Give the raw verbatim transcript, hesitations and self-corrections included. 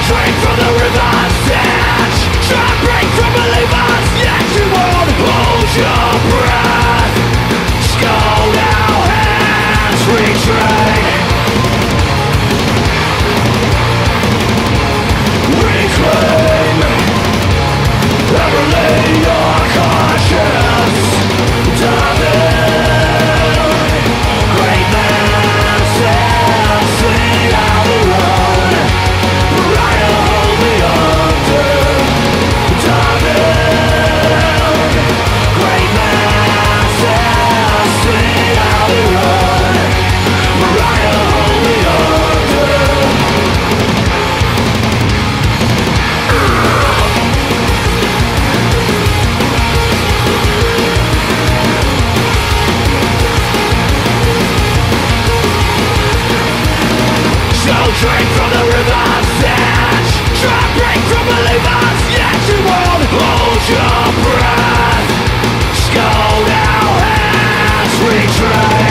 drink from the river's edge. Try to break from believers, yet you won't hold your breath. Skull now, hands retreat. Reclaim, ever lay your conscience. Dive in, great man says, sing out the road. Pariah, hold me under. Dive in, great man says, sing out the road. Pariah, hold me under. So drink from the river's edge. Try to break from believers, yet you won't hold your breath. Skull now, hands retreat.